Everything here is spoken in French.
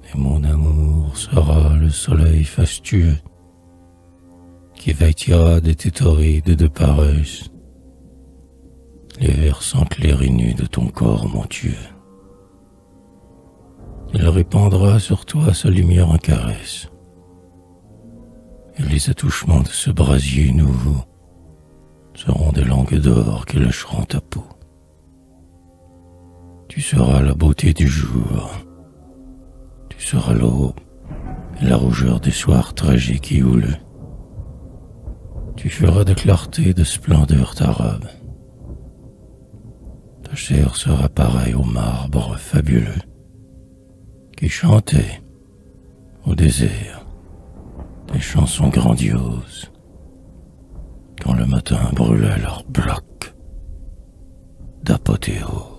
Et mon amour sera le soleil fastueux qui vêtira de tes torrides de paresse les versantes nues de ton corps montueux. Il répandra sur toi sa lumière en caresse, et les attouchements de ce brasier nouveau seront des langues d'or qui lâcheront ta peau. Tu seras la beauté du jour, tu seras l'aube et la rougeur des soirs tragiques et houleux. Tu feras de clarté, de splendeur ta robe. Ta chair sera pareille au marbre fabuleux qui chantait au désert des chansons grandioses quand le matin brûlait leur bloc d'apothéose.